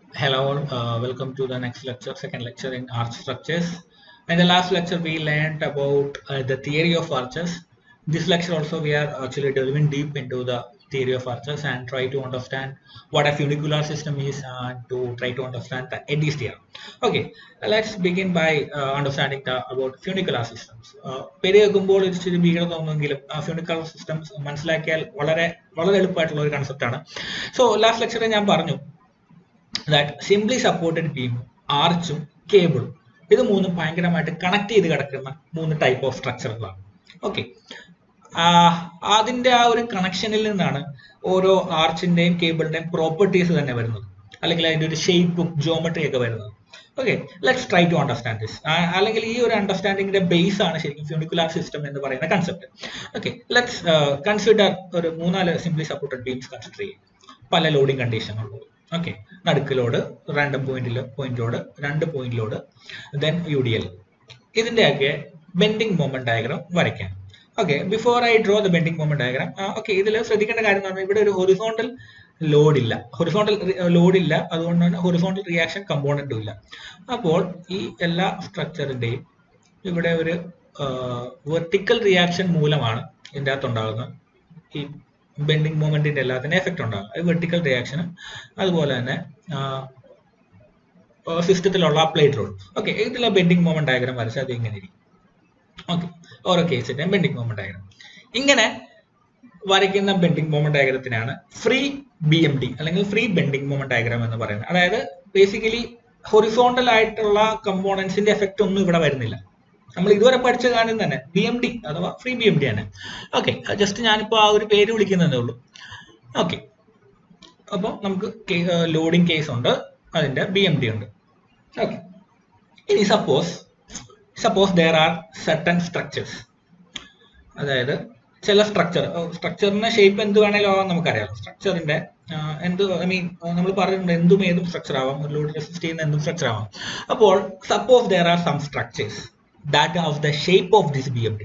Hello, welcome to the next lecture, second lecture in arch structures. In the last lecture, we learned about the theory of arches. This lecture also, we are actually delving deep into the theory of arches and try to understand what a funicular system is and to try to understand the eddies theorem. Okay, let's begin by understanding about funicular systems. പേര് കേൾക്കുമ്പോൾ ഇച്ചിരി ഭീകരത തോന്നുമെങ്കിലും funicular systems മനസ്സിലാക്കിയാൽ വളരെ വളരെ എളുപ്പമായിട്ടുള്ള ഒരു കൺസെപ്റ്റാണ്. So last ലെക്ചറിൽ ഞാൻ പറഞ്ഞു ദാറ്റ് സിംപ്ലി സപ്പോർട്ടഡ് ബീം ആർച്ചും കേബിളും ഇത് മൂന്നും ഭയങ്കരമായിട്ട് കണക്ട് ചെയ്ത് കിടക്കുന്ന മൂന്ന് ടൈപ്പ് ഓഫ് സ്ട്രക്ചറുകളാണ്. ഓക്കെ, അതിന്റെ ആ ഒരു കണക്ഷനിൽ നിന്നാണ് ഓരോ ആർച്ചിന്റെയും കേബിളിന്റെയും പ്രോപ്പർട്ടീസ് തന്നെ വരുന്നത്, അല്ലെങ്കിൽ അതിന്റെ ഒരു ഷേപ്പും ജോമെട്രി ഒക്കെ വരുന്നത്. Okay, let's try to understand this. അല്ലെങ്കിൽ ഈ ഒരു അണ്ടർസ്റ്റാൻഡിങ്ങിന്റെ ബേസ് ആണ് ശരിക്കും ഫ്യൂണിക്കുലാർ സിസ്റ്റം എന്ന് പറയുന്ന കൺസെപ്റ്റ്. ഓക്കെ, ലെറ്റ്സ് കൺസിഡർ ഒരു മൂന്നാല് സിംപ്ലി സപ്പോർട്ടഡ് ബീംസ് കൺസിഡർ ചെയ്യും, പല ലോഡിംഗ് കണ്ടീഷനുള്ളത്. ഓക്കെ, നടുക്ക് ലോഡ്, റാൻഡം പോയിന്റ് ലോഡ്, രണ്ട് പോയിന്റ് ലോഡ്, ദെൻ UDL. ഇതിന്റെയൊക്കെ ബെൻഡിങ് മൊമെന്റ് ഡയഗ്രാം വരയ്ക്കാം. Okay, before I draw the bending moment diagram, okay, ഇതിൽ ശ്രദ്ധിക്കേണ്ട കാര്യം എന്ന് പറഞ്ഞാൽ ഇവിടെ ഒരു ഹൊറിസോണ്ടൽ ലോഡില്ല, അതുകൊണ്ട് തന്നെ ഹൊറിസോണ്ടൽ റിയാക്ഷൻ കമ്പോണന്റും ഇല്ല. അപ്പോൾ ഈ എല്ലാ സ്ട്രക്ചറിന്റെയും ഇവിടെ ഒരു വെർട്ടിക്കൽ റിയാക്ഷൻ മൂലമാണ് ഇതിൻ്റെ അകത്ത് ഉണ്ടാകുന്ന ഈ ബെൻഡിങ് മൊമെന്റിന്റെ എല്ലാത്തിനും എഫക്ട് ഉണ്ടാകും. വെർട്ടിക്കൽ റിയാക്ഷനും അതുപോലെ തന്നെ സിസ്റ്റത്തിലുള്ള അപ്ലൈഡ് ലോഡ്. ഓക്കെ, ഇതിലെ ബെൻഡിങ് മൊമെന്റ് ഡയഗ്രാം വരച്ചാൽ അത് ഇങ്ങനെ ഇരിക്കും. ഓക്കെ, ഓരോ കേസിന്റെ ബെൻഡിങ് മൊമെന്റ് ഡയഗ്രാം ഇങ്ങനെ വരയ്ക്കുന്ന ബെൻഡിങ് മൊമെന്റ് ഡയഗ്രത്തിനാണ് ഫ്രീ BMD അല്ലെങ്കിൽ ഫ്രീ ബെൻഡിങ് മൊമെന്റ് ഡയഗ്രാം എന്ന് പറയുന്നത്. അതായത് ബേസിക്കലി ഹൊറിസോണ്ടൽ ആയിട്ടുള്ള കമ്പോണൻസിന്റെ എഫക്ട് ഒന്നും ഇവിടെ വരുന്നില്ല. നമ്മൾ ഇതുവരെ പഠിച്ച കാര്യം തന്നെ BMD അഥവാ ഫ്രീ BMD ആണ്. ഓക്കെ, ജസ്റ്റ് ഞാനിപ്പോൾ ആ ഒരു പേര് വിളിക്കുന്നതേ ഉള്ളൂ. ഓക്കെ, അപ്പോൾ നമുക്ക് ലോഡിംഗ് കേസ് ഉണ്ട്, അതിന്റെ BMD ഉണ്ട്. ഓക്കെ, ഇനി suppose there are certain structures, അതായത് ചില സ്ട്രക്ചറിന്റെ ഷേപ്പ് എന്ത് വേണേലും ആവാം നമുക്കറിയാം. സ്ട്രക്ചറിന്റെ നമ്മൾ പറഞ്ഞിട്ടുണ്ട് എന്തും ഏതും സ്ട്രക്ചർ ആവാം, ഒരു ലോഡ് റെസിസ്റ്റ് ചെയ്യുന്ന എന്തും സ്ട്രക്ചർ ആവാം. അപ്പോൾ suppose there are some structures that have the shape of this BMD.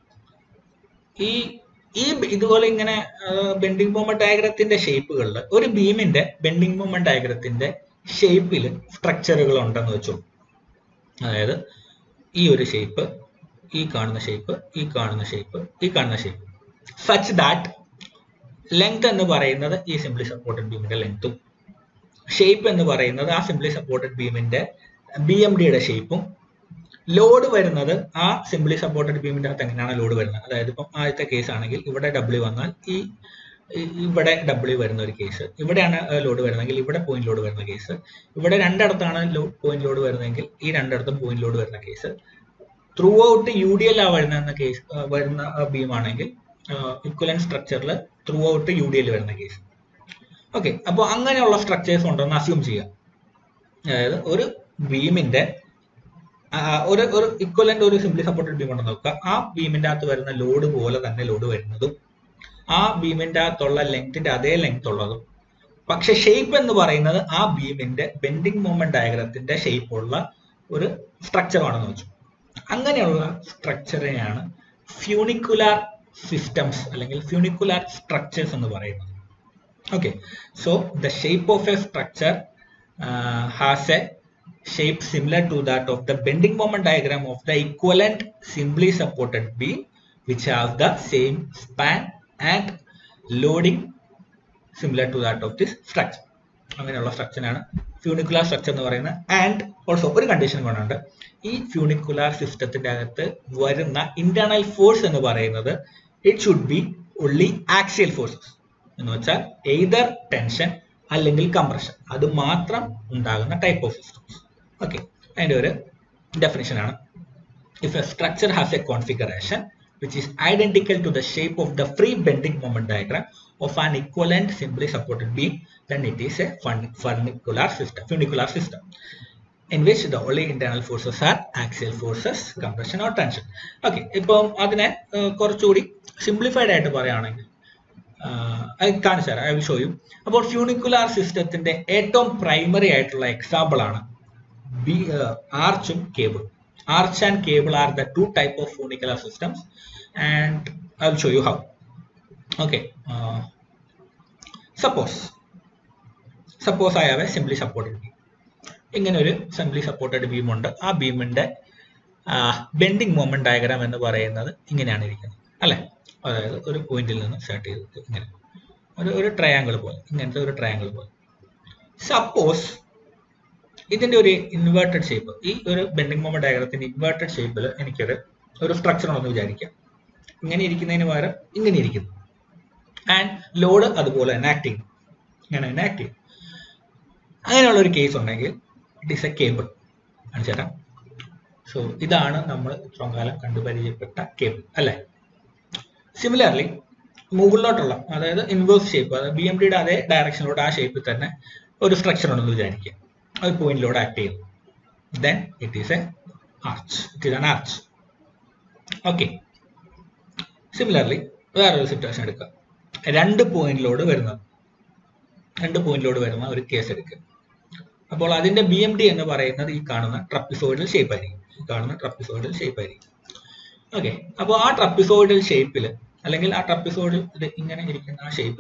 ഈ ഇതുപോലെ ഇങ്ങനെ ബെൻഡിങ് മൊമെന്റ് ഡയഗ്രത്തിന്റെ ഷേപ്പുകളിൽ ഒരു ബീമിന്റെ ബെൻഡിങ് മൊമെന്റ് ഡയഗ്രത്തിന്റെ ഷേപ്പിൽ സ്ട്രക്ചറുകൾ ഉണ്ടെന്ന് വെച്ചോ. അതായത് ഈ ഒരു ഷേപ്പ്, ഈ കാണുന്ന ഷേപ്പ്, ഈ കാണുന്ന ഷേപ്പ്, ഈ കാണുന്ന ഷേപ്പ്, സച്ച് ദാറ്റ് ലെങ്ത് എന്ന് പറയുന്നത് ഈ സിംപ്ലി സപ്പോർട്ടഡ് ബീമിന്റെ ലെങ്ത്തും, ഷേപ്പ് എന്ന് പറയുന്നത് ആ സിംപ്ലി സപ്പോർട്ടഡ് ബീമിന്റെ BMDയുടെ ഷേപ്പും, ലോഡ് വരുന്നത് ആ സിംപ്ലി സപ്പോർട്ടഡ് ബീമിന്റെ അകത്ത് എങ്ങനെയാണ് ലോഡ് വരുന്നത്. അതായത് ഇപ്പം ആദ്യത്തെ കേസ് ആണെങ്കിൽ ഇവിടെ W വന്നാൽ ഇവിടെ W വരുന്ന ഒരു കേസ്, ഇവിടെയാണ് ലോഡ് വരുന്നതെങ്കിൽ ഇവിടെ പോയിന്റ് ലോഡ് വരുന്ന കേസ്, ഇവിടെ രണ്ടിടത്താണ് പോയിന്റ് ലോഡ് വരുന്നതെങ്കിൽ ഈ രണ്ടിടത്തും പോയിന്റ് ലോഡ് വരുന്ന കേസ്, ത്രൂ ഔട്ട് UDL വരുന്ന ബീം ആണെങ്കിൽ ഇക്വലന്റ് സ്ട്രക്ചറിൽ ത്രൂ ഔട്ട് UDL വരുന്ന കേസ്. ഓക്കെ, അപ്പോൾ അങ്ങനെയുള്ള സ്ട്രക്ചേഴ്സ് ഉണ്ടെന്ന് അസ്യൂം ചെയ്യാം. അതായത് ഒരു ബീമിന്റെ ഒരു ഇക്വലന്റ് ഒരു സിംപ്ലി സപ്പോർട്ടഡ് ബീം ഉണ്ടെന്ന് നോക്കുക, ആ ബീമിന്റെ അകത്ത് വരുന്ന ലോഡ് പോലെ തന്നെ ലോഡ് വരുന്നതും, ആ ബീമിന്റെ അകത്തുള്ള ലെങ്ത്തിന്റെ അതേ ലെങ്ത് ഉള്ളതും, പക്ഷെ ഷേപ്പ് എന്ന് പറയുന്നത് ആ ബീമിന്റെ ബെൻഡിങ് മൊമെന്റ് ഡയഗ്രത്തിന്റെ ഷേപ്പ് ഉള്ള ഒരു സ്ട്രക്ചറാണെന്ന് വെച്ചു. അങ്ങനെയുള്ള സ്ട്രക്ചറിനെയാണ് ഫ്യൂണിക്കുലാർ സിസ്റ്റംസ് അല്ലെങ്കിൽ ഫ്യൂണിക്കുലാർ സ്ട്രക്ചേഴ്സ് എന്ന് പറയുന്നത്. Okay, so the shape of a structure has a shape similar to that of the bending moment diagram of the equivalent simply supported beam which has the same span and loading similar to that of this structure. അങ്ങനെയുള്ള സ്ട്രക്ചറാണ് funicular structure എന്ന് പറയുന്നത്. And also ഒരു condition കൊണ്ടുണ്ട്, ഈ funicular സിസ്റ്റത്തിന്റെ അകത്ത് വരുന്ന internal force എന്ന് പറയുന്നത് it should be only axial forces, എന്ന് വെച്ചാൽ എയ്തർ ടെൻഷൻ അല്ലെങ്കിൽ കംപ്രഷൻ, അത് മാത്രം ഉണ്ടാകുന്ന ടൈപ്പ് ഓഫ് സിസ്റ്റംസ്. ഓക്കെ, അതിന്റെ ഒരു ഡെഫിനിഷൻ ആണ്, if a structure has a configuration which is identical to the shape of the free bending moment diagram of an equivalent simply supported beam, then it is a funicular system in which the only internal forces are axial forces, compression or tension. Okay, ഇപ്പം അതിനെ കുറച്ചുകൂടി simplified ആയിട്ട് പറയുകയാണെങ്കിൽ കാണിച്ചു തരാം, I will show you. അപ്പോൾ funicular സിസ്റ്റത്തിന്റെ ഏറ്റവും പ്രൈമറി ആയിട്ടുള്ള എക്സാമ്പിൾ ആണ് ആർച്ചും കേബിളും. Arch and cable are the two type of funicular systems, and I will show you how. Okay, suppose I have a simply supported beam. ഇങ്ങനെ ഒരു simply supported beam ഉണ്ട്. ആ ബീമിന്റെ ബെൻഡിങ് മൊമെന്റ് ഡയഗ്രാം എന്ന് പറയുന്നത് ഇങ്ങനെയാണ് ഇരിക്കുന്നത് അല്ലെ. അതായത് ഒരു പോയിന്റിൽ നിന്ന് സ്റ്റാർട്ട് ചെയ്തിട്ട് ഇങ്ങനെ ഒരു ട്രയാങ്കിൾ പോലെ, ഇങ്ങനത്തെ ഒരു ട്രയാങ്കിൾ പോലെ. സപ്പോസ് ഇതിന്റെ ഒരു ഇൻവേർട്ടഡ് ഷേപ്പ്, ഈ ഒരു ബെൻഡിങ് മൊമെന്റ് ഡയഗ്രത്തിന്റെ ഇൻവേർട്ടഡ് ഷേപ്പിൽ എനിക്കൊരു സ്ട്രക്ചർ ഉണ്ടെന്ന് വിചാരിക്കാം. ഇങ്ങനെ ഇരിക്കുന്നതിന് പകരം ഇങ്ങനെ ഇരിക്കുന്നു. ആൻഡ് ലോഡ് അതുപോലെ തന്നെ ആക്ട് ചെയ്യും, ഇങ്ങനെ തന്നെ ആക്ട് ചെയ്യും. അങ്ങനെയുള്ള ഒരു കേസ് ഉണ്ടെങ്കിൽ ഇറ്റ് ഈസ് എ കേബിൾ. കാണിച്ചുതരാം. സോ ഇതാണ് നമ്മൾ ഇത്രയും കാലം കണ്ടുപരിചയപ്പെട്ട കേബിൾ അല്ലെ. സിമിലർലി മുകളിലോട്ടുള്ള, അതായത് ഇൻവേഴ്സ് ഷേപ്പ്, അതായത് BMDയുടെ അതേ ഡയറക്ഷനിലോട്ട് ആ ഷേപ്പിൽ തന്നെ ഒരു സ്ട്രക്ചർ ഉണ്ടെന്ന് വിചാരിക്കുക. ഒരു പോയിന്റിലോട് ആക്ട് ചെയ്യുന്നു. Then it is a arch. It is an arch. Okay. Similarly വേറൊരു സിറ്റുവേഷൻ എടുക്കുക. രണ്ട് പോയിന്റിലോട് വരുന്ന ഒരു കേസ് എടുക്കുക. അപ്പോൾ അതിന്റെ BMD എന്ന് പറയുന്നത് ഈ കാണുന്ന ട്രപ്പിസോയിഡൽ ഷേപ്പ് ആയിരിക്കും. ഓക്കെ. അപ്പോൾ ആ ട്രപ്പിസോയിഡൽ ഷേപ്പിൽ, അല്ലെങ്കിൽ ആ ട്രപ്പിസോയിഡൽ ഇങ്ങനെ ഇരിക്കുന്ന ആ ഷേപ്പ്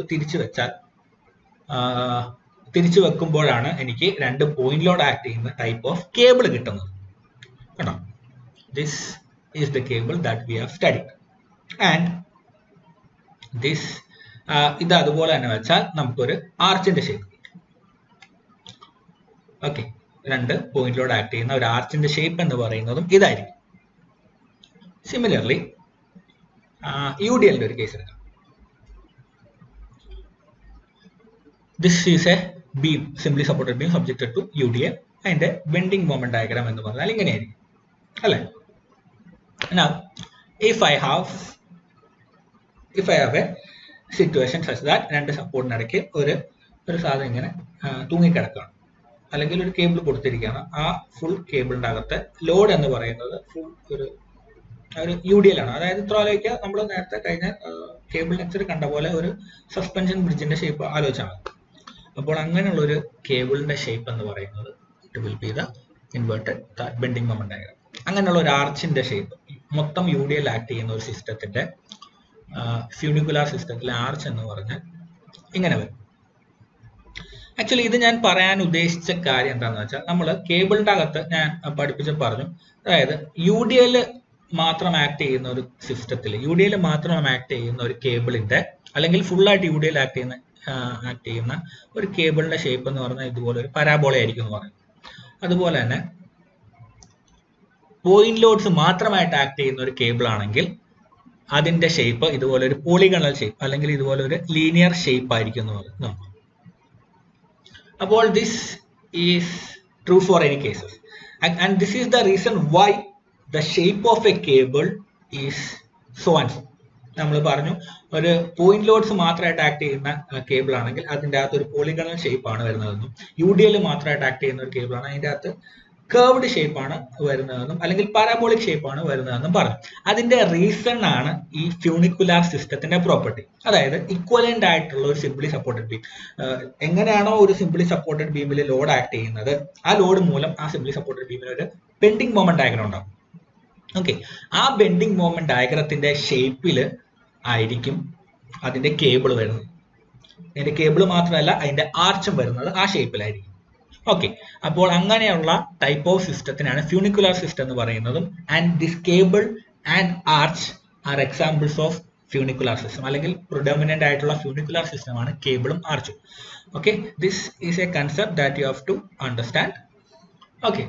തിരിച്ചു വെക്കുമ്പോഴാണ് എനിക്ക് രണ്ട് പോയിന്റിലോട് ആക്ട് ചെയ്യുന്ന ടൈപ്പ് ഓഫ് കേബിൾ കിട്ടുന്നത്. കേട്ടോ, this is the cable that we have studied. And this ഇത് അതുപോലെ തന്നെ വെച്ചാൽ നമുക്കൊരു ആർച്ചിന്റെ ഷേപ്പ് കിട്ടും. ഓക്കെ, രണ്ട് പോയിന്റിലോട് ആക്ട് ചെയ്യുന്ന ഒരു ആർച്ചിന്റെ ഷേപ്പ് എന്ന് പറയുന്നതും ഇതായിരിക്കും. സിമിലർലി UDLന്റെ ഒരു കേസ് എടുക്കാം. This is a beam, simply supported beam subjected to UDL. അതിന്റെ bending moment diagram എന്ന് പറഞ്ഞാൽ ഇങ്ങനെയായിരിക്കും അല്ലേ. Now if I have a situation such that രണ്ട് സപ്പോർട്ടിനിടയ്ക്ക് ഒരു സാധനം ഇങ്ങനെ തൂങ്ങിക്കിടക്കുകയാണ്, അല്ലെങ്കിൽ ഒരു കേബിൾ കൊടുത്തിരിക്കുകയാണ്. ആ ഫുൾ കേബിളിന്റെ അകത്ത് ലോഡ് എന്ന് പറയുന്നത് ഫുൾ ഒരു UDL ആണ്. അതായത് ഇത്ര ആലോചിക്കുക, നമ്മൾ നേരത്തെ കഴിഞ്ഞ കേബിൾ ലെക്ചർ കണ്ട പോലെ ഒരു സസ്പെൻഷൻ ബ്രിഡ്ജിന്റെ ഷേപ്പ് ആലോചിച്ചാൽ മതി. അപ്പോൾ അങ്ങനെയുള്ള ഒരു കേബിളിന്റെ ഷേപ്പ് എന്ന് പറയുന്നത് it will be the inverted bending moment diagram. അങ്ങനെയുള്ള ഒരു ആർച്ചിന്റെ ഷേപ്പ്, മൊത്തം UDL ആക്ട് ചെയ്യുന്ന ഒരു സിസ്റ്റത്തിന്റെ ഫ്യൂണിക്കുലാർ സിസ്റ്റത്തിലെ ആർച്ച് എന്ന് പറഞ്ഞാൽ ഇങ്ങനെ വരും. ആക്ച്വലി ഇത് ഞാൻ പറയാൻ ഉദ്ദേശിച്ച കാര്യം എന്താണെന്ന് വെച്ചാൽ, നമ്മൾ കേബിളിന്റെ അകത്ത് ഞാൻ പറഞ്ഞു, അതായത് UDL മാത്രം ആക്ട് ചെയ്യുന്ന ഒരു സിസ്റ്റത്തിൽ, UDL മാത്രം ആക്ട് ചെയ്യുന്ന ഒരു കേബിളിന്റെ, അല്ലെങ്കിൽ ഫുള്ളായിട്ട് UDL ആക്ട് ചെയ്യുന്ന ഒരു കേബിളിന്റെ ഷേപ്പ് എന്ന് പറഞ്ഞാൽ ഇതുപോലെ ഒരു പരാബോള ആയിരിക്കും എന്ന് പറയും. അതുപോലെ തന്നെ പോയിന്റ് ലോഡ്സ് മാത്രമായിട്ട് ആക്ട് ചെയ്യുന്ന ഒരു കേബിൾ ആണെങ്കിൽ അതിന്റെ ഷേപ്പ് ഇതുപോലെ ഒരു പോളിഗണൽ ഷേപ്പ്, അല്ലെങ്കിൽ ഇതുപോലെ ഒരു ലീനിയർ ഷേപ്പ് ആയിരിക്കും എന്ന് പറയുന്നു. അപ്പോൾ this is true for any cases, and this is the reason why the shape of a cable is so and so. നമ്മൾ പറഞ്ഞു, ഒരു പോയിന്റ് ലോഡ്സ് മാത്രമായിട്ട് ആക്ട് ചെയ്യുന്ന കേബിൾ ആണെങ്കിൽ അതിൻ്റെ അകത്ത് ഒരു പോളിഗണൽ ഷേപ്പ് ആണ് വരുന്നതെന്നും, UDL മാത്രമായിട്ട് ആക്ട് ചെയ്യുന്ന ഒരു കേബിൾ ആണ് അതിൻ്റെ അകത്ത് കേർവ്ഡ് ഷേപ്പ് ആണ് വരുന്നതെന്നും, അല്ലെങ്കിൽ പാരാബോളിക് ഷേപ്പ് ആണ് വരുന്നതെന്നും പറഞ്ഞു. അതിന്റെ റീസൺ ആണ് ഈ ഫ്യൂണിക്കുലാർ സിസ്റ്റത്തിന്റെ പ്രോപ്പർട്ടി. അതായത് ഇക്വലന്റ് ആയിട്ടുള്ള ഒരു സിംപ്ലി സപ്പോർട്ടഡ് ബീം, എങ്ങനെയാണോ ഒരു സിംപ്ലി സപ്പോർട്ടഡ് ബീമിൽ ലോഡ് ആക്ട് ചെയ്യുന്നത്, ആ ലോഡ് മൂലം ആ സിംപ്ലി സപ്പോർട്ടഡ് ബീമിന് ഒരു ബെൻഡിങ് മൊമെന്റ് ഡയഗ്രം ഉണ്ടാവും. ഓക്കെ, ആ ബെൻഡിങ് മൊമെന്റ് ഡയഗ്രത്തിന്റെ ഷേപ്പിൽ ആയിരിക്കും അതിന്റെ കേബിൾ വരുന്നത്. അതിന്റെ കേബിൾ മാത്രമല്ല, അതിന്റെ ആർച്ചും വരുന്നത് ആ ഷേപ്പിലായിരിക്കും. ഓക്കെ, അപ്പോൾ അങ്ങനെയുള്ള ടൈപ്പ് ഓഫ് സിസ്റ്റത്തിനാണ് ഫ്യൂണിക്കുലാർ സിസ്റ്റം എന്ന് പറയുന്നതും. And this cable and arch are examples of funicular system, അല്ലെങ്കിൽ പ്രിഡോമിനന്റ് ആയിട്ടുള്ള ഫ്യൂണിക്കുലാർ സിസ്റ്റം ആണ് കേബിളും ആർച്ചും. Okay, this is a concept that you have to understand. Okay,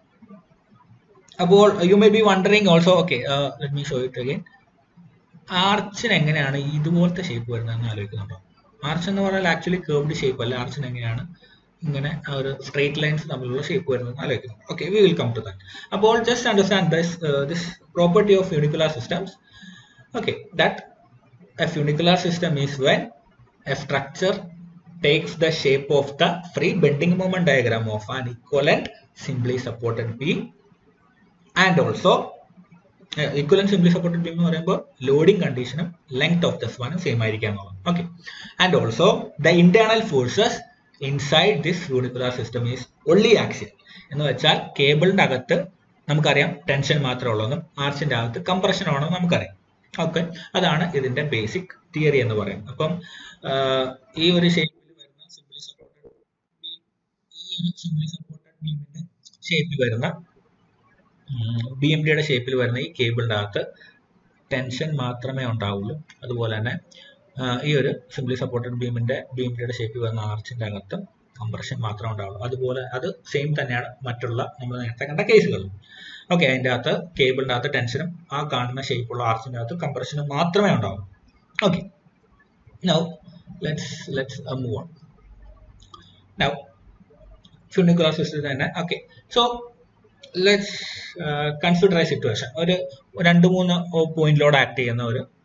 അപ്പോൾ you may be wondering also, okay let me show it again. ആർച്ചിന് എങ്ങനെയാണ് ഇതുപോലത്തെ shape വരുന്നതെന്ന് ആലോചിക്കുന്നുണ്ടോ? ആർച്ച് എന്ന് പറഞ്ഞാൽ ആക്ച്വലി കേർവ്ഡ് ഷേപ്പ് അല്ല. ആർച്ചിന് എങ്ങനെയാണ് ഇങ്ങനെ ഒരു സ്ട്രേറ്റ് ലൈൻസ് തമ്മിലുള്ള ഷേപ്പ് വരുന്നതെന്ന് ആലോചിക്കുന്നു. Okay, we will come to that. അപ്പോൾ just understand this property of funicular systems. Okay, that a funicular system is when a structure takes the shape of the free bending moment diagram of an equivalent simply supported beam, and also equivalent simply supported beam എന്ന് പറയുമ്പോൾ loading കണ്ടീഷനും length of the സ്പാനും same ആയിരിക്കാം എന്നുള്ളത്. Okay, and also the internal forces inside this funicular system is only axial. എന്ന് വെച്ചാൽ കേബിളിന്റെ അകത്ത് നമുക്കറിയാം ടെൻഷൻ മാത്രമേ ഉള്ളൂ, ആർച്ചിന്റെ അകത്ത് കംപ്രഷൻ ആണെന്ന് നമുക്കറിയാം. ഓക്കെ, അതാണ് ഇതിന്റെ ബേസിക് തിയറി എന്ന് പറയുന്നത്. അപ്പം ഈ ഒരു ഷേപ്പിൽ വരുന്ന സിംപ്ലി സപ്പോർട്ടഡ് ബീമിന്റെ ഷേപ്പിൽ വരുന്ന BMD യുടെ ഷേപ്പിൽ വരുന്ന ഈ കേബിളിന്റെ അകത്ത് ടെൻഷൻ മാത്രമേ ഉണ്ടാവുള്ളൂ. അതുപോലെ തന്നെ ഈ ഒരു സിംപ്ലി സപ്പോർട്ടഡ് BMD യുടെ ഷേപ്പിൽ വരുന്ന ആർച്ചിന്റെ അകത്ത് കംപ്രഷൻ മാത്രമേ ഉണ്ടാവുള്ളൂ. അതുപോലെ അത് സെയിം തന്നെയാണ് മറ്റുള്ള നമ്മൾ നേരത്തെ കണ്ട കേസുകളിൽ. ഓക്കെ, അതിൻ്റെ അകത്ത് കേബിളിന്റെ അകത്ത് ടെൻഷനും ആ കാണുന്ന ഷേപ്പുള്ള ആർച്ചിന്റെ അകത്ത് കംപ്രഷനും മാത്രമേ ഉണ്ടാവൂ. Okay, now let's move on. Now funicular system തന്നെ. Okay, so let's consider a situation. ഒരു 2-3 പോയിന്റിലോട് ആക്ട് ചെയ്യുന്ന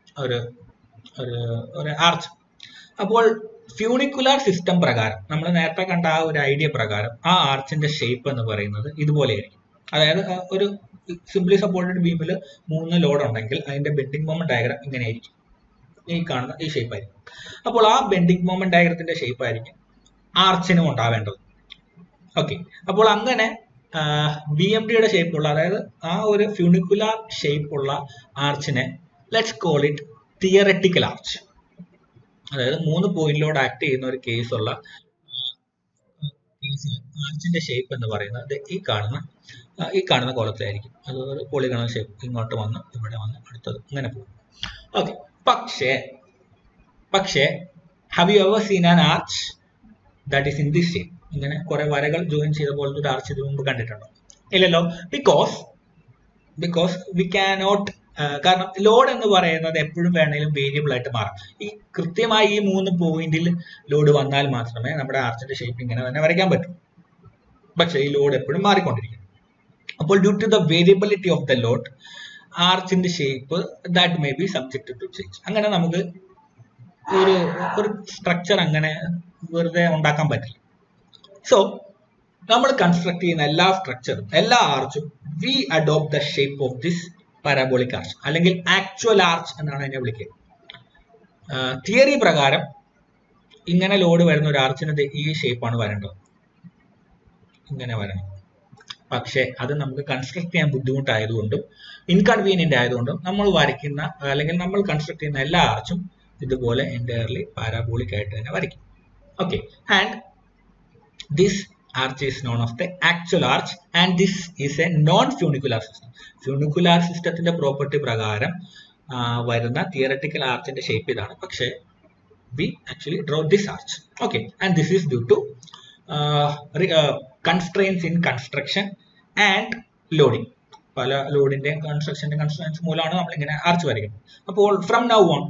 ഒരു ആർച്ച്. അപ്പോൾ ഫ്യൂണിക്കുലാർ സിസ്റ്റം പ്രകാരം നമ്മൾ നേരത്തെ കണ്ട ആ ഒരു ഐഡിയ പ്രകാരം ആ ആർച്ചിന്റെ ഷേപ്പ് എന്ന് പറയുന്നത് ഇതുപോലെയായിരിക്കും. അതായത് ഒരു സിംപ്ലി സപ്പോർട്ടഡ് ബീമിൽ 3 ലോഡ് ഉണ്ടെങ്കിൽ അതിന്റെ ബെൻഡിങ് മൊമെന്റ് ഡയഗ്രാം ഇങ്ങനെയായിരിക്കും. ഈ കാണുന്ന ഈ ഷേപ്പ് ആയിരിക്കും. അപ്പോൾ ആ ബെൻഡിങ് മൊമെന്റ് ഡയഗ്രത്തിന്റെ ഷേപ്പ് ആയിരിക്കും ആർച്ചിനും ഉണ്ടാവേണ്ടത്. ഓക്കെ, അപ്പോൾ അങ്ങനെ BMD യുടെ ഷേപ്പുള്ള, അതായത് ആ ഒരു ഫ്യൂണിക്കുലാർ ഷേപ്പുള്ള ആർച്ചിനെ let's call it theoretical arch. അതായത് 3 പോയിന്റിലോട് ആക്ട് ചെയ്യുന്ന ഒരു കേസുള്ള കേസിൽ ആർച്ചിന്റെ ഷേപ്പ് എന്ന് പറയുന്നത് ഈ കാണുന്ന കോളത്തിലായിരിക്കും. അത് ഒരു പോളിഗണൽ ഷേപ്പ്, ഇങ്ങോട്ട് വന്ന് ഇവിടെ വന്ന് അടുത്തത് ഇങ്ങനെ പോകും. ഓക്കെ, പക്ഷേ have you ever seen an arch that is in this shape? ഇങ്ങനെ കുറെ വരകൾ ജോയിൻ ചെയ്ത പോലത്തെ ഒരു ആർച്ച് ഇതിനു മുമ്പ് കണ്ടിട്ടുണ്ടോ? ഇല്ലല്ലോ. ബിക്കോസ് വി കാനോട്ട്, കാരണം ലോഡ് എന്ന് പറയുന്നത് എപ്പോഴും വേണമെങ്കിലും വേരിയബിൾ ആയിട്ട് മാറാം. ഈ കൃത്യമായി ഈ 3 പോയിന്റിൽ ലോഡ് വന്നാൽ മാത്രമേ നമ്മുടെ ആർച്ചിന്റെ ഷേപ്പ് ഇങ്ങനെ തന്നെ വരയ്ക്കാൻ പറ്റൂ. പക്ഷേ ഈ ലോഡ് എപ്പോഴും മാറിക്കൊണ്ടിരിക്കും. അപ്പോൾ due to the variability of the load, ആർച്ചിന്റെ shape that may be subject to change. അങ്ങനെ നമുക്ക് ഒരു സ്ട്രക്ചർ അങ്ങനെ വെറുതെ ഉണ്ടാക്കാൻ പറ്റില്ല. സോ നമ്മൾ കൺസ്ട്രക്ട് ചെയ്യുന്ന എല്ലാ സ്ട്രക്ചറും, എല്ലാ ആർച്ചും we adopt the shape of this parabolic arch, അല്ലെങ്കിൽ ആക്ച്വൽ ആർച്ച് എന്നാണ് അതിനെ വിളിക്കുക. തിയറി പ്രകാരം ഇങ്ങനെ ലോഡ് വരുന്ന ഒരു ആർച്ചിന് ഈ ഷേപ്പാണ് വരേണ്ടത്, ഇങ്ങനെ വരണം. പക്ഷെ അത് നമുക്ക് കൺസ്ട്രക്ട് ചെയ്യാൻ ബുദ്ധിമുട്ടായതുകൊണ്ടും ഇൻകൺവീനിയന്റ് ആയതുകൊണ്ടും നമ്മൾ വരയ്ക്കുന്ന, അല്ലെങ്കിൽ നമ്മൾ കൺസ്ട്രക്ട് ചെയ്യുന്ന എല്ലാ ആർച്ചും ഇതുപോലെ എൻറ്റയർലി പാരാബോളിക് ആയിട്ട് തന്നെ വരയ്ക്കും. Okay, and this arch is known as the actual arch, and this is a non-funicular system. Funicular systemത്തിന്റെ പ്രോപ്പർട്ടി പ്രകാരം വരുന്ന തിയററ്റിക്കൽ ആർച്ചിന്റെ ഷേപ്പ് ഇതാണ്. പക്ഷേ we actually draw this arch. Okay, and this is due to constraints in construction and loading. പല ലോഡിന്റെയും കൺസ്ട്രക്ഷന്റെ constraints മൂലമാണ് നമ്മൾ ഇങ്ങനെ ആർച്ച് വരയ്ക്കുന്നത്. അപ്പോൾ ഫ്രം നൗ ഓൺ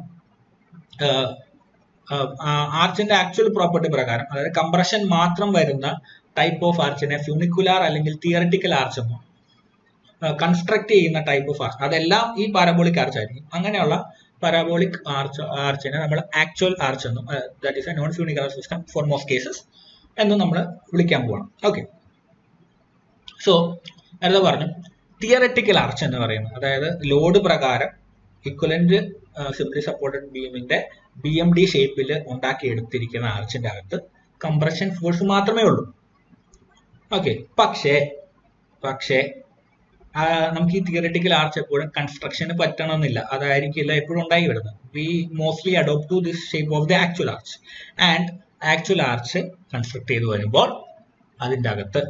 ആർച്ചിന്റെ ആക്ച്വൽ പ്രോപ്പർട്ടി പ്രകാരം, അതായത് കംപ്രഷൻ മാത്രം വരുന്ന ടൈപ്പ് ഓഫ് ആർച്ചിനെ ഫ്യൂണിക്കുലാർ അല്ലെങ്കിൽ തിയററ്റിക്കൽ ആർച്ച് എന്നോ, കൺസ്ട്രക്ട് ചെയ്യുന്ന ടൈപ്പ് ഓഫ് ആർച്ച് അതെല്ലാം ഈ പാരാബോളിക് ആർച്ച് ആയിരിക്കും. അങ്ങനെയുള്ള പാരാബോളിക് ആർച്ചിനെ നമ്മൾ ആക്ച്വൽ ആർച്ച് എന്നും, that is a non funicular system for most cases എന്നും നമ്മൾ വിളിക്കാൻ പോകണം. ഓക്കെ, സോ നേരത്തെ പറഞ്ഞു തിയററ്റിക്കൽ ആർച്ച് എന്ന് പറയുന്നത്, അതായത് ലോഡ് പ്രകാരം ഇക്വലന്റ് സിംപ്ലി സപ്പോർട്ടഡ് ബീമിന്റെ BMD ഷേപ്പിൽ ഉണ്ടാക്കിയെടുത്തിരിക്കുന്ന ആർച്ചിന്റെ അകത്ത് കംപ്രഷൻ ഫോഴ്സ് മാത്രമേ ഉള്ളൂ. ഓക്കെ, പക്ഷേ നമുക്ക് ഈ തിയററ്റിക്കൽ ആർച്ച് എപ്പോഴും കൺസ്ട്രക്ഷന് പറ്റണമെന്നില്ല, അതായിരിക്കില്ല എപ്പോഴും ഉണ്ടായി വരുന്നത്. We mostly adopt to this shape of the actual arch. And actual arch construct ചെയ്ത് വരുമ്പോൾ അതിൻ്റെ അകത്ത്,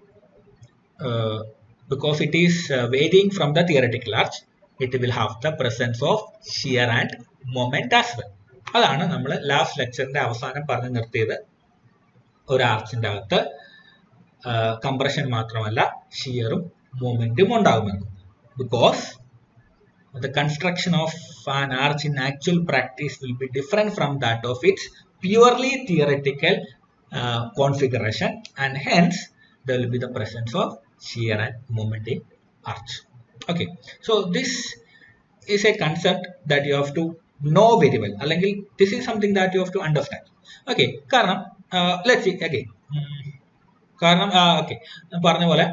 because it is varying from the theoretical arch, it will have the presence of shear and moment as well. അതാണ് നമ്മൾ last ലെക്ചറിന്റെ അവസാനം പറഞ്ഞു നിർത്തിയത്. ഒരു ആർച്ചിന്റെ അകത്ത് കംപ്രഷൻ മാത്രമല്ല ഷിയറും മൂവ്മെന്റും ഉണ്ടാകുമെന്ന്. Because the construction of an arch in actual practice will be different from that of its purely theoretical configuration, and hence there will be the presence of shear and moment in arch. Okay, so this is a concept that you have to know very well, അല്ലെങ്കിൽ this is something that you have to understand. Okay, കാരണം let's see again, കാരണം okay പറഞ്ഞ പോലെ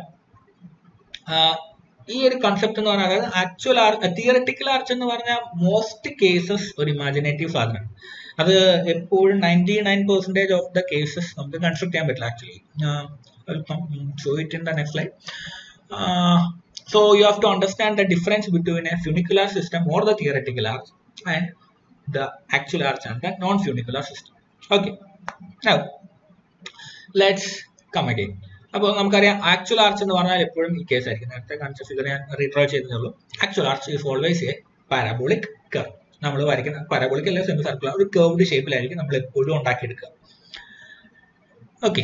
ഈ ഒരു concept എന്ന് പറഞ്ഞാൽ, അതായത് ആക്ച്വൽ തിയററ്റിക്കൽ ആർച്ച് എന്ന് പറഞ്ഞാൽ മോസ്റ്റ് കേസസ് ഒരു ഇമാജിനേറ്റീവ് സാധനമാണ്. അത് എപ്പോഴും 99% ഓഫ് ദ കേസസ് നമുക്ക് കൺസ്ട്രക്ട് ചെയ്യാൻ പറ്റില്ല. Actually show it in the next slide. So you have to understand the difference between a funicular system or the theoretical arch and the actual arch and the non-funicular system. Okay, now let's come again. അപ്പോൾ നമുക്കറിയാം actual arch എന്ന് പറഞ്ഞാൽ എപ്പോഴും ഈ case ആയിരിക്കും. നേരത്തെ കാണിച്ച figure ഞാൻ റീഡ്രോ ചെയ്തേ ഉള്ളൂ. Actual arch is always a parabolic curve. നമ്മൾ വരയ്ക്കുന്ന പാരാബോളിക് അല്ല, സെമി സർക്കുലർ ഒരു കർവ്ഡ് ഷേപ്പിലായിരിക്കും നമ്മൾ എപ്പോഴും ഉണ്ടാക്കിയെടുക്കുക. ഓക്കെ,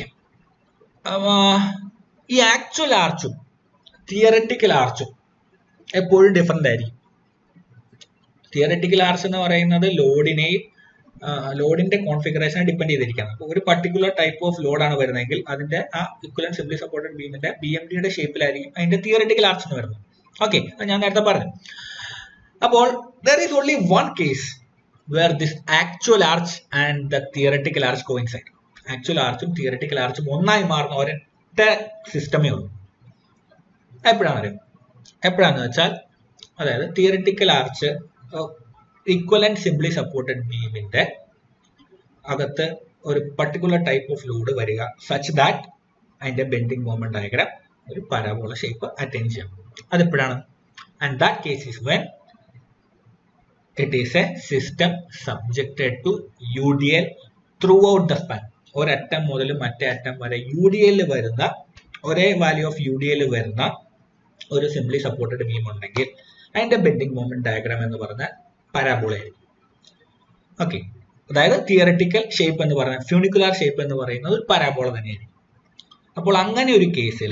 ഈ ആക്ച്വൽ ആർച്ചും തിയററ്റിക്കൽ ആർച്ചും എപ്പോഴും ഡിഫറെന്റ് ആയിരിക്കും. തിയററ്റിക്കൽ ആർച്ച് എന്ന് പറയുന്നത് ലോഡിന്റെ കോൺഫിഗറേഷനെ ഡിപ്പെൻഡ് ചെയ്തിരിക്കുകയാണ്. അപ്പോൾ ഒരു പർട്ടിക്കുലർ ടൈപ്പ് ഓഫ് ലോഡാണ് വരുന്നതെങ്കിൽ അതിന്റെ ആ ഇക്വലന്റ് സിംപ്ലി സപ്പോർട്ടഡ് ബീമിന്റെ BMD ഷേപ്പിലായിരിക്കും അതിന്റെ തിയററ്റിക്കൽ ആർച്ച് എന്ന് വരുന്നത്. ഓക്കെ, അത് ഞാൻ നേരത്തെ പറഞ്ഞു. അപ്പോൾ there is only one case where this actual arch and the theoretical arch coincide. Actual ആർച്ചും തിയററ്റിക്കൽ ആർച്ചും ഒന്നായി മാറുന്ന ഒരൊറ്റ സിസ്റ്റമേ ഉള്ളൂ. എപ്പോഴാന്ന് വെച്ചാൽ, അതായത് theoretical arch equivalent simply supported ബീമിന്റെ അകത്ത് ഒരു പർട്ടിക്കുലർ ടൈപ്പ് ഓഫ് ലോഡ് വരിക സച്ച് ദാറ്റ് അതിന്റെ ബെൻഡിങ് മൊമെന്റ് ഡയഗ്രാം ഒരു പരാബോള ഷേപ്പ് അറ്റൈൻ ചെയ്യാം. അതെപ്പോഴാണ്? And that case is when it is a system subjected to UDL throughout the span. ഒരറ്റം മുതൽ മറ്റേ അറ്റം വരെ UDL വരുന്ന, ഒരേ വാല്യൂ ഓഫ് UDL വരുന്ന ഒരു സിംപ്ലി സപ്പോർട്ടഡ് ബീം ഉണ്ടെങ്കിൽ അതിന്റെ ബെൻഡിങ് മൊമെന്റ് ഡയഗ്രാം എന്ന് പറഞ്ഞ പരാബോള ആയിരിക്കും. ഓക്കെ, അതായത് തിയററ്റിക്കൽ ഷേപ്പ് എന്ന് പറയുന്നത്, ഫ്യൂണിക്കുലാർ ഷേപ്പ് എന്ന് പറയുന്നത് ഒരു പരാബോള തന്നെയായിരിക്കും. അപ്പോൾ അങ്ങനെ ഒരു കേസിൽ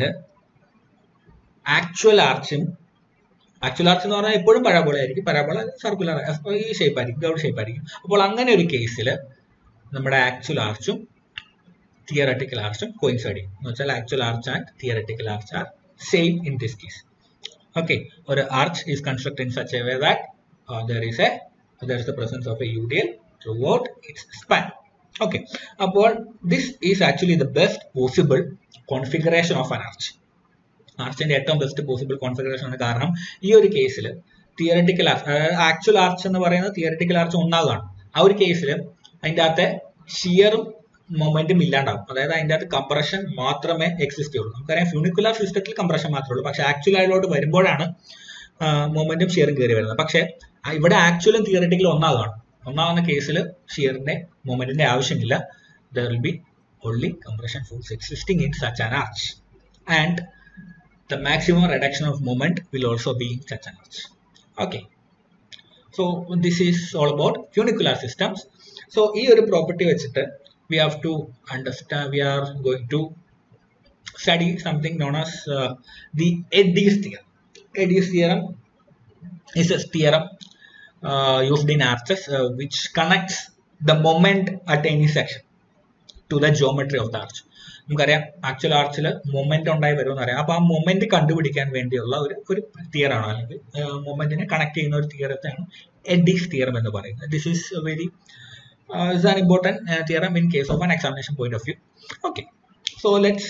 ആക്ച്വൽ ആർച്ച് എന്ന് പറഞ്ഞാൽ എപ്പോഴും പരാബോള ആയിരിക്കും. പരാബോള സർക്കുലർ ഈ ഷേപ്പ് ആയിരിക്കും, ഗൗഡ് ഷേപ്പ് ആയിരിക്കും. അപ്പോൾ അങ്ങനെ ഒരു കേസിൽ നമ്മുടെ ആക്ച്വൽ ആർച്ചും തിയററ്റിക്കൽ ആർച്ചും കോയിൻസൈഡ് ചെയ്യും. എന്ന് വെച്ചാൽ actual arch and theoretical arch are same in this case. Okay, ഒരു arch is construct in such a way that there is the presence of a UDL throughout its span. Okay, അപ്പോൾ this is actually the best possible configuration of an arch. ആർച്ചിന്റെ ഏറ്റവും best possible configuration ആണ്. കാരണം ഈ ഒരു കേസിൽ theoretical arch, actual arch എന്ന് പറയുന്നത് തിയററ്റിക്കൽ ആർച്ച് ഒന്നാകാണ്. ആ ഒരു കേസിൽ അതിൻ്റെ അകത്തെ ഷിയറും മൊമെന്റും ഇല്ലാണ്ടാവും. അതായത് അതിൻ്റെ അകത്ത് കംപ്രഷൻ മാത്രമേ എക്സിസ്റ്റ് ചെയ്യുള്ളൂ. നമുക്കറിയാം ഫ്യൂണിക്കുലർ സിസ്റ്റത്തിൽ കംപ്രഷൻ മാത്രമേ ഉള്ളൂ. പക്ഷെ ആക്ച്വൽ ആയിലോട്ട് വരുമ്പോഴാണ് മൊമെന്റും ഷിയറും കയറി വരുന്നത്. പക്ഷെ ഇവിടെ ആക്ച്വലും തിയററ്റിക്കലും ഒന്നാകുന്ന കേസിൽ ഷിയറിന്റെ മൊമെന്റിന്റെ ആവശ്യമില്ല. there will be only compression force existing in such an arch, and the maximum reduction of moment will also be in such an arch. Okay, so this is all about funicular systems. So ee oru property vechittu we have to understand, we are going to study something known as the Eddy's theorem. Eddy's theorem is a theorem used in arches which connects the moment at any section to the geometry of the arch. നമുക്കറിയാം actual ആർച്ചിൽ moment ഉണ്ടായി വരുമെന്ന് അറിയാം. അപ്പോൾ ആ moment കണ്ടുപിടിക്കാൻ വേണ്ടിയുള്ള ഒരു തിയറാണ്, അല്ലെങ്കിൽ മൊമെന്റിനെ കണക്ട് ചെയ്യുന്ന ഒരു തിയറത്തെയാണ് എഡീസ് തിയറം എന്ന് പറയുന്നത്. This is very is an important theorem in case of an examination point of view. Okay, so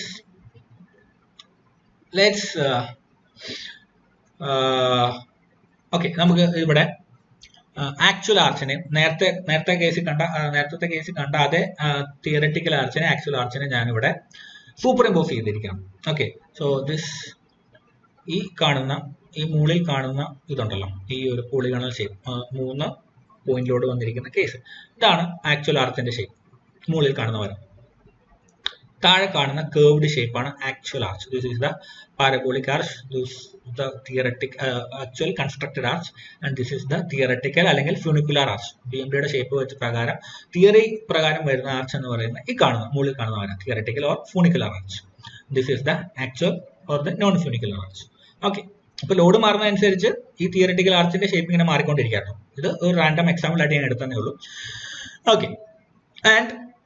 let's okay, നമുക്ക് ഇവിടെ ആക്ച്വൽ ആർച്ചിനെ നേരത്തെ കേസിൽ കണ്ട അതേ തിയററ്റിക്കൽ ആർച്ചിനെ, ആക്ച്വൽ ആർച്ചിനെ ഞാനിവിടെ സൂപ്പർ ഇമ്പോസ് ചെയ്തിരിക്കണം. ഓക്കെ, സോ ഈ മുകളിൽ കാണുന്ന ഇതുണ്ടല്ലോ, ഈ ഒരു പോളിഗണൽ ഷേപ്പ്, 3 പോയിന്റിലോട് വന്നിരിക്കുന്ന കേസ്, ഇതാണ് ആക്ച്വൽ ആർച്ചിന്റെ ഷേപ്പ്. മുകളിൽ കാണുന്ന വരം, താഴെ കാണുന്ന കേർവ്ഡ് ഷേപ്പാണ് actual arch. This is the parabolic arch, this the theoretic actual constructed arch, and this is the theoretical അല്ലെങ്കിൽ ഫ്യൂണിക്കുലാർ ആർച്ച്. BMD യുടെ ഷേപ്പ് വെച്ച് പ്രകാരം, തിയറി പ്രകാരം വരുന്ന ആർച്ച് എന്ന് പറയുന്നത് ഈ കാണുന്ന മുകളിൽ കാണുന്ന വരാം, theoretical or funicular arch. This is the actual or the non funicular arch. Okay, അപ്പോൾ ലോഡ് മാറുന്നതനുസരിച്ച് ഈ തിയററ്റിക്കൽ ആർച്ചിന്റെ ഷേപ്പ് ഇങ്ങനെ മാറിക്കൊണ്ടിരിക്കുകയാണ്. ഇത് ഒരു റാൻഡം എക്സാമ്പിൾ ആയിട്ട് ഞാൻ എടുത്തതേ ഉള്ളൂ. ഓക്കെ, ആൻഡ്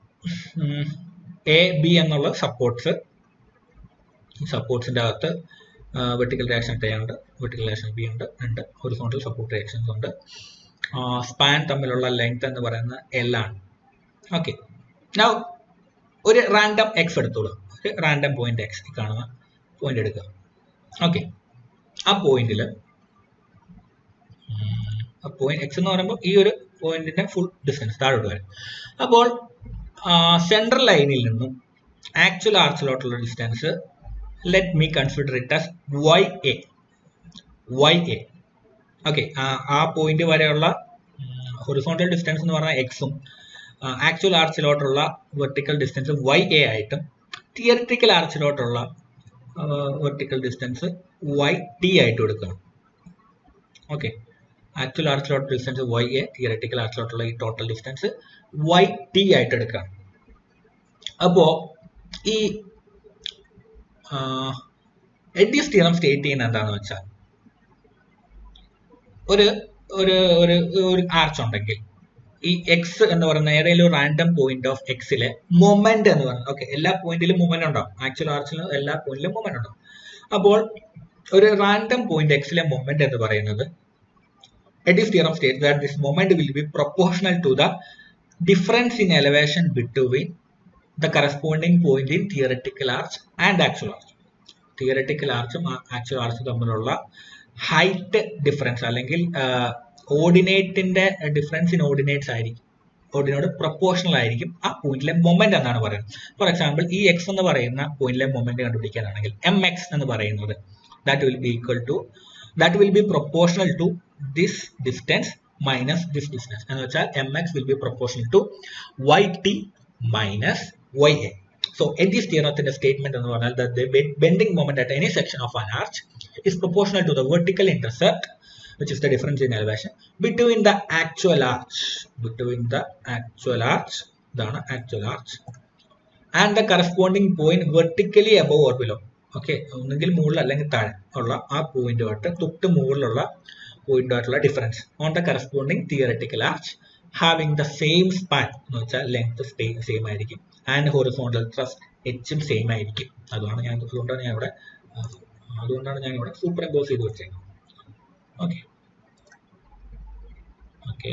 A, B എന്നുള്ള സപ്പോർട്ട്സ്, ഈ സപ്പോർട്ട്സിന്റെ അകത്ത് വെർട്ടിക്കൽ റിയാക്ഷൻ A ഉണ്ട്, വെർട്ടിക്കൽ റിയാക്ഷൻ B ഉണ്ട്, രണ്ട് ഹൊറിസോണ്ടൽ സപ്പോർട്ട് റിയാക്ഷൻസ് ഉണ്ട്. സ്പാൻ തമ്മിലുള്ള ലെങ്ത് എന്ന് പറയുന്നത് L ആണ്. ഓക്കെ, നൗ ഒരു റാൻഡം എക്സ് എടുത്തോളൂ, ഒരു റാൻഡം പോയിന്റ് എക്സ്, ഈ കാണുന്ന പോയിന്റ് എടുക്കുക. ഓക്കെ, ആ പോയിന്റിൽ പോയിന്റ് എക്സ് എന്ന് പറയുമ്പോൾ ഈ ഒരു പോയിന്റിന്റെ ഫുൾ ഡിസ്റ്റൻസ് താഴോട്ട് വരും. അപ്പോൾ സെൻട്രൽ ലൈനിൽ നിന്നും ആക്ച്വൽ ആർച്ചിലോട്ടുള്ള distance let me consider it as YA. Okay, ആ പോയിന്റ് വരെയുള്ള ഹൊറിസോണ്ടൽ ഡിസ്റ്റൻസ് എന്ന് പറഞ്ഞാൽ എക്സും ആക്ച്വൽ ആർച്ചിലോട്ടുള്ള വെർട്ടിക്കൽ ഡിസ്റ്റൻസ് YA ആയിട്ടും തിയററ്റിക്കൽ ആർച്ചിലോട്ടുള്ള വെർട്ടിക്കൽ ഡിസ്റ്റൻസ് വൈ ടി ആയിട്ട് കൊടുക്കണം. ഓക്കെ, ആക്ച്വൽ ആർച്ചിലോട്ട് ഡിസ്റ്റൻസ് വൈ എ, തിയററ്റിക്കൽ ആർച്ചിലോട്ടുള്ള ഈ ടോട്ടൽ ഡിസ്റ്റൻസ് വൈ ടി ആയിട്ട് എടുക്കണം. അപ്പോ ഈ എഡ്ഡീസ് തിയറം സ്റ്റേറ്റ് ചെയ്യുന്ന എന്താണെന്ന് വെച്ചാൽ ഒരു ഒരു ഒരു ആർച്ച് ഉണ്ടെങ്കിൽ ഈ എക്സ് എന്ന് പറയുന്ന ഏതെങ്കിലും ഒരു റാൻഡം പോയിന്റ് ഓഫ് എക്സിലെ മൊമെന്റ് എന്ന് പറയുന്നത്, ഓക്കെ, എല്ലാ പോയിന്റിലും മൊമെന്റ് ഉണ്ടാവും, ആക്ച്വൽ ആർച്ചിലും എല്ലാ പോയിന്റിലും മൊമെന്റ് ഉണ്ടാവും. അപ്പോൾ ഒരു റാൻഡം പോയിന്റ് എക്സിലെ മൊമെന്റ് എന്ന് പറയുന്നത് Eddy's theorem states that this moment will be proportional to the difference in elevation between the corresponding point in theoretical arch and actual arch. Theoretical ആർച്ചും actual ആർച്ചും തമ്മിലുള്ള ഹൈറ്റ് ഡിഫറൻസ് അല്ലെങ്കിൽ ഓർഡിനേറ്റിന്റെ difference in ordinates ആയിരിക്കും, ഓർഡിനോട് proportional ആയിരിക്കും ആ പോയിന്റിലെ moment എന്നാണ് പറയുന്നത്. ഫോർ എക്സാമ്പിൾ, ഈ എക്സ് എന്ന് പറയുന്ന പോയിന്റിലെ മൊമെന്റ് കണ്ടുപിടിക്കാനാണെങ്കിൽ എം എക്സ് എന്ന് പറയുന്നത് that will be proportional to this distance minus this distance എന്ന് വെച്ചാൽ M X will be proportional to Y T minus Y A. So Eddy's തിയറത്തിന്റെ സ്റ്റേറ്റ്മെന്റ് എന്ന് പറഞ്ഞാൽ that the bending moment at any section of an arch is proportional to the vertical intercept, which is the difference in elevation between the actual arch, ഇതാണ് actual arch, and the corresponding point vertically above or below. Okay, ഒന്നുകിൽ മുകളിൽ അല്ലെങ്കിൽ താഴെ ഉള്ള ആ പോയിന്റുമായിട്ട് തൊട്ട് മുകളിലുള്ള പോയിന്റുമായിട്ടുള്ള difference on the corresponding theoretical arch having the same span എന്ന് വെച്ചാൽ ലെങ്ത് സെയിം ആയിരിക്കും ആൻഡ് ഹൊറിസോണ്ടൽ ത്രസ്റ്റ് എച്ചും സെയിം ആയിരിക്കും. അതുകൊണ്ടാണ് ഞാൻ ഇവിടെ സൂപ്പർ ഇമ്പോസ് ചെയ്ത് വെച്ചേക്കുന്നത്. Okay okay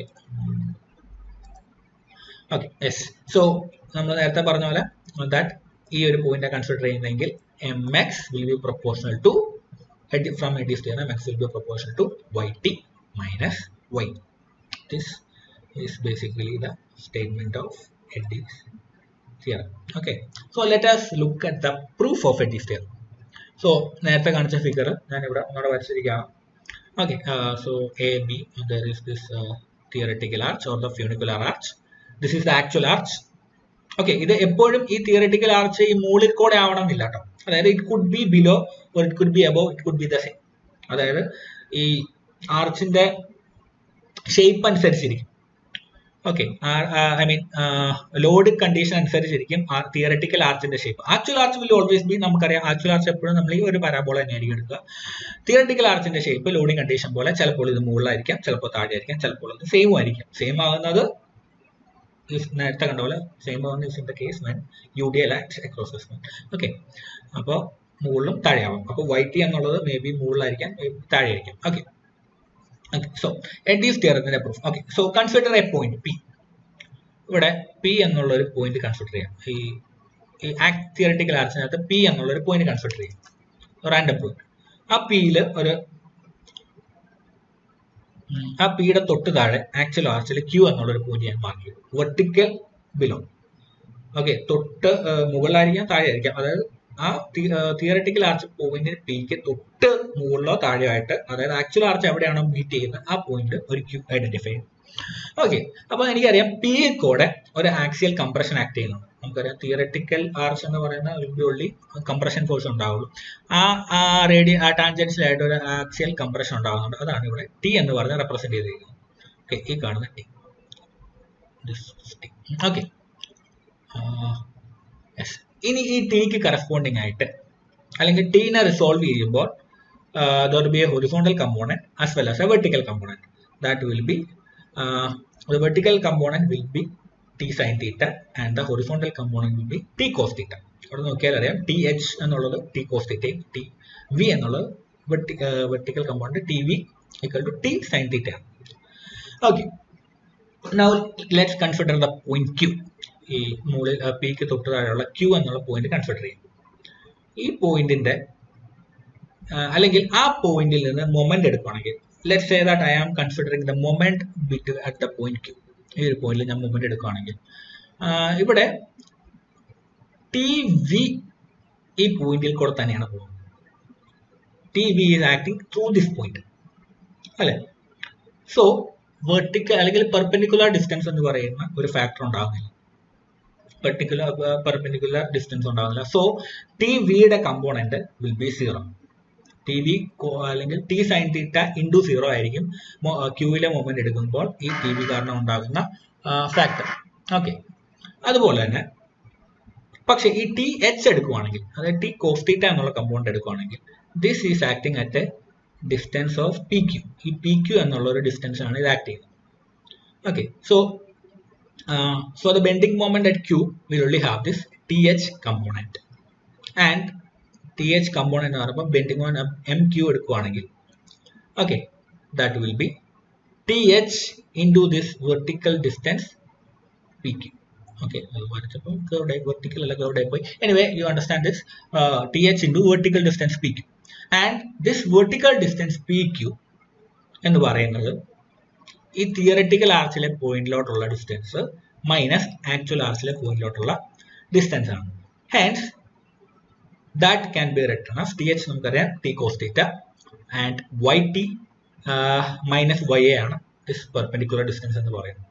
okay yes. So നമ്മൾ നേരത്തെ പറഞ്ഞ പോലെ ദാറ്റ് ഈ ഒരു പോയിന്റ് കൺസിഡർ ചെയ്യുന്നെങ്കിൽ M X will be proportional to from Eddy's theorem, M X will be proportional to Y T minus Y. This is basically the statement of Eddy's theorem. Okay, so let us look at the proof of Eddy's theorem. So നേരത്തെ കാണിച്ച figure ഞാൻ ഇവിടെ ഒന്നുകൂടെ വരച്ചിരിക്കുകയാണ്. Okay, so A, B, there is this theoretical arch or the funicular arch. This is the actual arch. Okay, ഇത് എപ്പോഴും ഈ theoretical arch ഈ മുകളിൽ കൂടെ ആവണം എന്നില്ല കേട്ടോ. അതായത് it could be below or it could be above, it could be the same. അതായത് ഈ ആർച്ചിന്റെ ഷേപ്പ് അനുസരിച്ചിരിക്കും. Okay, I mean load condition അനുസരിച്ചിരിക്കും തിയററ്റിക്കൽ ആർച്ചിന്റെ shape. Actual arch will always be, നമുക്കറിയാം ആക്ച്വൽ ആർച്ച് എപ്പോഴും നമ്മൾ ഈ ഒരു പരാബോള തന്നെയായിരിക്കും എടുക്കുക. തിയററ്റിക്കൽ ആർച്ചിന്റെ ഷേപ്പ് ലോഡിംഗ് കണ്ടീഷൻ പോലെ ചിലപ്പോൾ ഇത് മുകളിലായിരിക്കാം, ചിലപ്പോൾ താഴെ ആയിരിക്കാം, ചിലപ്പോൾ ഇത് സെയിം ആയിരിക്കും. സെയിം ആകുന്നത് നേരത്തെ കണ്ട പോലെ സെയിം ആകുന്ന in the case when UDL acts across the spine. Okay, അപ്പോൾ മുകളിലും താഴെയാവും. അപ്പോൾ വൈ ടി എന്നുള്ളത് മേ ബി മുകളിലായിരിക്കാം, താഴെ ആയിരിക്കാം. Okay, so Eddy's theorem proof. Okay, so consider a point P. ഇവിടെ P എന്നുള്ള ഒരു പോയിന്റ് കൺസിഡർ ചെയ്യാം. ഈ തിയററ്റിക്കൽ ആർച്ചിനകത്ത് P എന്നുള്ള ഒരു പോയിന്റ് കൺസിഡർ ചെയ്യാം, റാൻഡം പോയിന്റ്. ആ പിയുടെ തൊട്ട് താഴെ ആക്ച്വൽ ആർച്ചിൽ Q എന്നുള്ള ഒരു പോയിന്റ് ഞാൻ മാർക്ക് ചെയ്തു, വെർട്ടിക്കൽ ബിലോ. ഓക്കെ, തൊട്ട് മുകളിലായിരിക്കാം, താഴെ ആയിരിക്കാം. അതായത് ആ തിയററ്റിക്കൽ ആർച്ച് പോയിന്റിന് പിക്ക് തൊട്ട് മുകളിലോ താഴെയോ ആയിട്ട്, അതായത് ആക്ച്വൽ ആർച്ച് എവിടെയാണോ മീറ്റ് ചെയ്യുന്നത് ആ പോയിന്റ് ഒരു ക്യൂ ഐഡന്റിഫൈ ചെയ്യും. ഓക്കെ, അപ്പൊ എനിക്കറിയാം പി കൂടെ ഒരു ആക്സിയൽ കംപ്രഷൻ ആക്ട് ചെയ്യുന്നുണ്ട്. നമുക്കറിയാം തിയററ്റിക്കൽ ആർച്ച് എന്ന് പറയുന്ന ഒള്ളി കംപ്രഷൻ ഫോഴ്സ് ഉണ്ടാവുള്ളൂ. ആ ടാൻജൻഷ്യലായിട്ട് ഒരു ആക്സിയൽ കംപ്രഷൻ ഉണ്ടാകുന്നുണ്ട്. അതാണ് ഇവിടെ ടി എന്ന് പറഞ്ഞ് റെപ്രസെന്റ് ചെയ്തിരിക്കുന്നത്. ഓക്കെ, ഈ കാണുന്ന ടി. ഓക്കെ, ഇനി ഈ ടിക്ക് കറസ്പോണ്ടിങ് ആയിട്ട് അല്ലെങ്കിൽ ടീനെ റിസോൾവ് ചെയ്യുമ്പോൾ there will be a horizontal component as well as a vertical component. That will be the vertical component will be t sin theta and the horizontal component will be t cos theta. അവിടെ നോക്കിയാൽ അറിയാം TH എന്നുള്ളത് t cos theta, TV എന്നുള്ളത് vertical component TV equal to t sin theta. Okay, now let's consider the point Q. ഈ മുകളിൽ പിക്ക് തൊട്ട് താഴെയുള്ള Q എന്നുള്ള പോയിന്റ് കൺസിഡർ ചെയ്യും. ഈ പോയിന്റിന്റെ അല്ലെങ്കിൽ ആ പോയിന്റിൽ നിന്ന് മൊമെന്റ് എടുക്കുകയാണെങ്കിൽ, let's say that I am considering the moment bit at the point Q. ഈ ഒരു പോയിന്റിൽ ഞാൻ മൊമെന്റ് എടുക്കുകയാണെങ്കിൽ ഇവിടെ TV ഈ പോയിന്റിൽ കൂടെ തന്നെയാണ് പോകുന്നത്. TV is acting through this point, അല്ലെ? സോ വെർട്ടിക്കൽ അല്ലെങ്കിൽ പെർപെൻഡിക്കുലർ ഡിസ്റ്റൻസ് എന്ന് പറയുന്ന ഒരു ഫാക്ടർ ഉണ്ടാകുന്നില്ല. പെർപെൻഡിക്കുലർ ഡിസ്റ്റൻസ് ഉണ്ടാകുന്നില്ല. സോ ടി വിയുടെ component will be 0. T V അല്ലെങ്കിൽ ടി സൈൻ തീറ്റ ഇൻറ്റു 0 ആയിരിക്കും ക്യൂവിലെ മൊമെന്റ് എടുക്കുമ്പോൾ ഈ ടി വി കാരണം ഉണ്ടാകുന്ന ഫാക്ടർ. ഓക്കെ, അതുപോലെ തന്നെ പക്ഷെ ഈ ടി എച്ച് എടുക്കുവാണെങ്കിൽ, അതായത് ടി കോസ് തീറ്റ എന്നുള്ള കമ്പോണന്റ് എടുക്കുവാണെങ്കിൽ, this is acting at a distance of P Q. ഈ പി ക്യു എന്നുള്ള ഒരു ഡിസ്റ്റൻസ് ആണ് ഇത് ആക്ട് ചെയ്യുന്നത്. Okay, so the bending moment at Q will only have this TH component, and TH component എന്ന് പറയുമ്പോൾ bending moment MQ എടുക്കുവാണെങ്കിൽ, okay, that will be TH into this vertical distance PQ. Okay, vertical അല്ല curved ആയി പോയി. Anyway, you understand this, TH into vertical distance PQ, and this vertical distance PQ എന്ന് പറയുന്നത് ഈ theoretical ആർച്ചിലെ പോയിന്റിലോട്ടുള്ള distance minus actual ആർച്ചിലെ പോയിന്റിലോട്ടുള്ള ഡിസ്റ്റൻസ് ആണ്. Hence that can be written as T H നമുക്കറിയാം T cos theta, and Y T minus Y A ആണ് ദിസ് പെർപെൻഡിക്കുലർ ഡിസ്റ്റൻസ് എന്ന് പറയുന്നത്.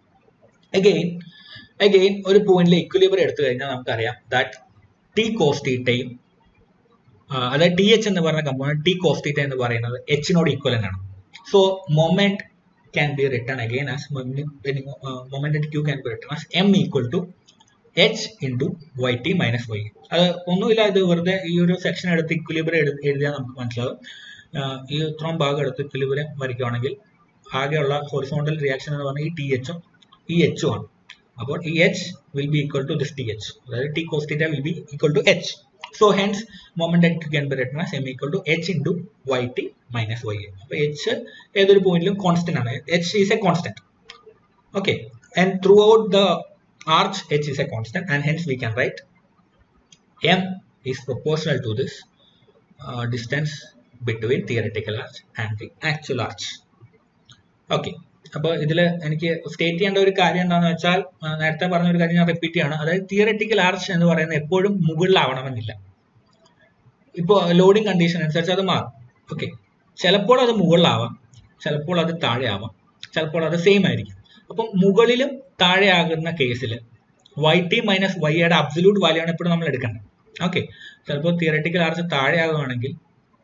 അഗെയിൻ ഒരു പോയിന്റിലെ ഇക്വിലിബ്രിയം എടുത്തു കഴിഞ്ഞാൽ നമുക്കറിയാം ദാറ്റ് ടി കോസ് തീറ്റയും അതായത് ടി എച്ച് എന്ന് പറയുന്ന കമ്പോണന്റ് ടി കോസ് തീറ്റ എന്ന് പറയുന്നത് എച്ചിനോട് ഈക്വലന്റ് ആണ്. So moment can be written again as moment at Q can be written as m equal to h into yt minus y. അത് ഒന്നുമില്ല, ഇത് വെറുതെ ഈ ഒരു സെക്ഷൻ എടുത്ത് ഇക്വിലിബ്രിയം എഴുതിയാൽ നമുക്ക് മനസ്സിലാവും. ഈ ഇത്രയും ഭാഗം എടുത്ത് ഇക്വിലിബ്രിയം വരയ്ക്കുകയാണെങ്കിൽ ആകെയുള്ള ഹൊറിസോണ്ടൽ റിയാക്ഷൻ എന്ന് പറഞ്ഞാൽ ഈ ടി എച്ചും ഈ എച്ചും ആണ്. അപ്പോൾ ഈ H will be equal to this T H, അതായത് T cos theta will be equal to H. So hence moment at Q can be written as m equal to h into yt minus ya. അപ്പോൾ h ഏതൊരു പോയിന്റിലും constant ആണ്. h is a constant. Okay, and throughout the arch h is a constant, and hence we can write m is proportional to this distance between theoretical arch and the actual arch. Okay, അപ്പോൾ ഇതിൽ എനിക്ക് state ചെയ്യേണ്ട ഒരു കാര്യം എന്താണെന്ന് വെച്ചാൽ, നേരത്തെ പറഞ്ഞ ഒരു കാര്യം ഞാൻ റിപ്പീറ്റ് ചെയ്യാണ്. അതായത് തിയററ്റിക്കൽ ആർച്ച് എന്ന് പറയുന്നത് എപ്പോഴും മുകളിലാവണമെന്നില്ല. ഇപ്പോൾ ലോഡിംഗ് കണ്ടീഷൻ അനുസരിച്ച് അത് മാറും. ഓക്കെ, ചിലപ്പോൾ അത് മുകളിലാവാം, ചിലപ്പോൾ അത് താഴെ ആവാം, ചിലപ്പോൾ അത് സെയിം ആയിരിക്കും. അപ്പം മുകളിലും താഴെ ആകുന്ന കേസിൽ വൈ ടി മൈനസ് വൈ യുടെ അബ്സല്യൂട്ട് വാല്യൂ ആണ് എപ്പോഴും നമ്മൾ എടുക്കേണ്ടത്. ഓക്കെ, ചിലപ്പോൾ തിയററ്റിക്കൽ ആർച്ച് താഴെ ആകുകയാണെങ്കിൽ,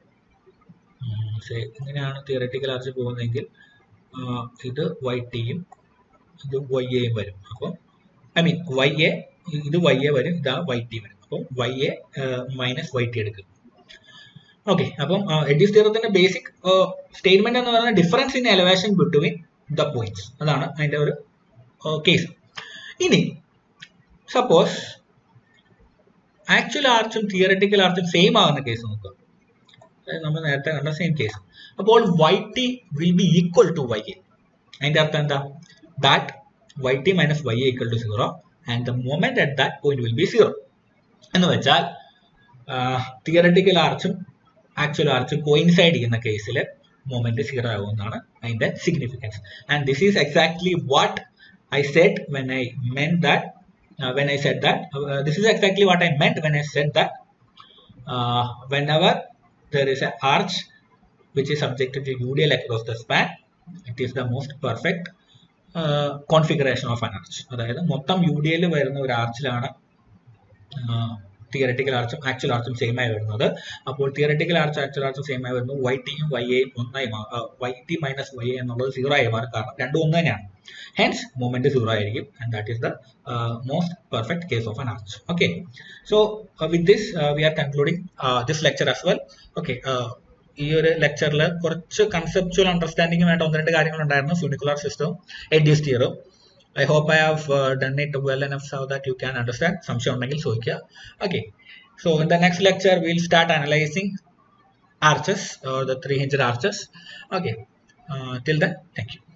ഇങ്ങനെയാണ് തിയററ്റിക്കൽ ആർച്ച് പോകുന്നതെങ്കിൽ ഇത് വൈ ടിയും ഇത് വൈ എയും വരും. അപ്പം വൈ എ, ഇത് വൈ എ വരും, ഇതാ വൈ ടി വരും. അപ്പം Y A minus Y T എടുക്കും. ഓക്കെ, അപ്പം എഡ്യൂസ് തിയറത്തിന്റെ ബേസിക് സ്റ്റേറ്റ്മെന്റ് എന്ന് പറയുന്നത് difference in elevation between the points, അതാണ് അതിന്റെ ഒരു കേസ്. ഇനി സപ്പോസ് ആക്ച്വൽ ആർച്ചും തിയററ്റിക്കൽ ആർച്ചും സെയിം ആകുന്ന കേസ് നോക്കുക. നമ്മൾ നേരത്തെ കണ്ട സെയിം കേസ്. അപ്പോൾ Y T will be equal to Y A. അതിന്റെ അർത്ഥം എന്താ? That Y T minus Y A equal to 0 and the moment at that point will be 0. എന്ന് വെച്ചാൽ തിയററ്റിക്കൽ ആർച്ചും ആക്ച്വൽ ആർച്ചും കോയിൻസൈഡ് ചെയ്യുന്ന കേസിൽ മൊമെന്റ് 0 ആകുമെന്നാണ് അതിന്റെ significance. And this is exactly what I said when I meant that when I said that this is exactly what I meant when I said that whenever there is an arch which is subjected to UDL across the span, it is the most perfect configuration of an arch. അതായത് മൊത്തം UDL വരുന്ന ഒരു ആർച്ചിലാണ് theoretical ആർച്ചും actual ആർച്ചും same ആയി വരുന്നത്. അപ്പോൾ തിയററ്റിക്കൽ ആർച്ചും ആക്ച്വൽ ആർച്ചും സെയിം ആയി വരുന്നു. വൈ ടിയും വൈ എയും ഒന്നായി Y T minus Y A എന്നുള്ളത് 0 ആയി മാറും, കാരണം രണ്ടും ഒന്ന് തന്നെയാണ്. Hence moment 0 ആയിരിക്കും, and that is the most perfect case of an arch. Okay, so with this we are concluding this lecture as well. Okay, ഈ ഒരു ലെക്ചറിൽ കുറച്ച് കൺസെപ്ച്വൽ അണ്ടർസ്റ്റാൻഡിംഗ് വേണ്ട ഒന്ന് രണ്ട് കാര്യങ്ങൾ ഉണ്ടായിരുന്നു. ഫ്യൂണിക്കുലർ സിസ്റ്റം, എഡ്യൂസ് തിയറും. I hope I have done it well enough so that you can understand. സംശയം ഉണ്ടെങ്കിൽ ചോദിക്കുക. Okay, so in the next lecture we'll start analyzing arches or the 3-hinged arches. Okay, till then, thank you.